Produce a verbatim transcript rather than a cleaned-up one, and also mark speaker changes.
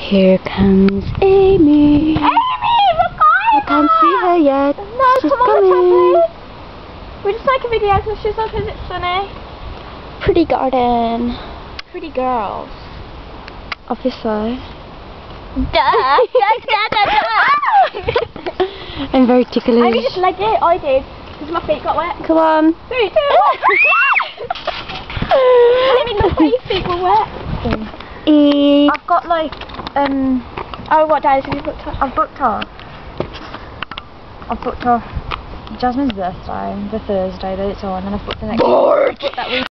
Speaker 1: Here comes Amy.
Speaker 2: Amy, look on!
Speaker 1: I can't see her yet.
Speaker 2: No,
Speaker 1: She's
Speaker 2: come on
Speaker 1: coming.
Speaker 2: the trampoline. We just make a video so she's up because it's funny.
Speaker 1: Pretty garden.
Speaker 2: Pretty girls.
Speaker 1: Officer.
Speaker 2: Duh! Duh, duh, duh, duh.
Speaker 1: I'm very ticklish.
Speaker 2: Amy just legged it. I did. Because my feet got wet.
Speaker 1: Come on.
Speaker 2: Three, two, one. Amy, look where your feet were wet.
Speaker 1: E.
Speaker 2: I've got like, um... Oh, what days have you booked off?
Speaker 3: I've booked off. I've booked off Jasmine's birthday, the Thursday that it's on, and I've booked the next.
Speaker 1: Bored.
Speaker 3: That week.